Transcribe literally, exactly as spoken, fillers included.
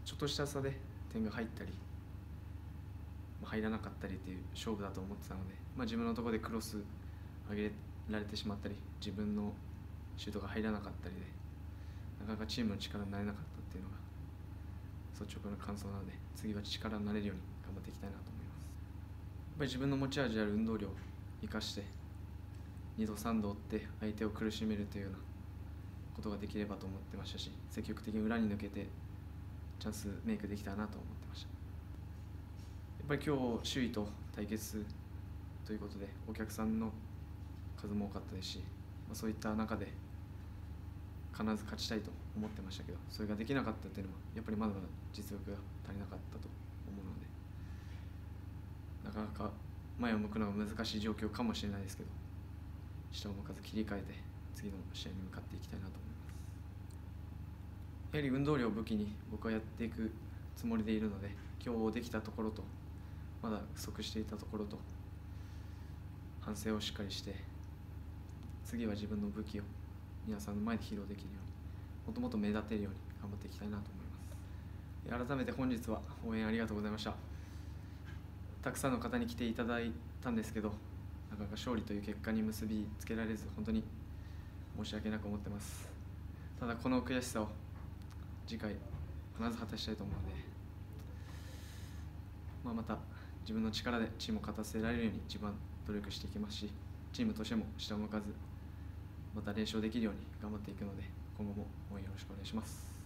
ちょっとした差で点が入ったり入らなかったりっていう勝負だと思ってたので、まあ、自分のところでクロス上げられてしまったり自分のシュートが入らなかったりでなかなかチームの力になれなかったっていうのが率直な感想なので、次は力になれるように頑張っていきたいなと思います。やっぱり自分の持ち味である運動量を生かしてにどさんど追って相手を苦しめるというようなことができればと思ってましたし、積極的に裏に抜けてチャンスメイクできたなと思ってました。やっぱり今日首位と対決ということでお客さんの数も多かったですし、まあ、そういった中で必ず勝ちたいと思ってましたけど、それができなかったっていうのはやっぱりまだまだ実力が足りなかったと思うので、なかなか前を向くのが難しい状況かもしれないですけど、下を向かず切り替えて次の試合に向かっていきたいなと思います。やはり運動量を武器に僕はやっていくつもりでいるので、今日できたところとまだ不足していたところと反省をしっかりして、次は自分の武器を皆さんの前で披露できるように、もっともっと目立てるように頑張っていきたいなと思います。改めて本日は応援ありがとうございました。たくさんの方に来ていただいたんですけど、なかなか勝利という結果に結びつけられず本当に申し訳なく思ってます。ただこの悔しさを次回必ず果たしたいと思うので、まあ、また自分の力でチームを勝たせられるように一番努力していきますし、チームとしても下を向かずまた連勝できるように頑張っていくので、今後も応援よろしくお願いします。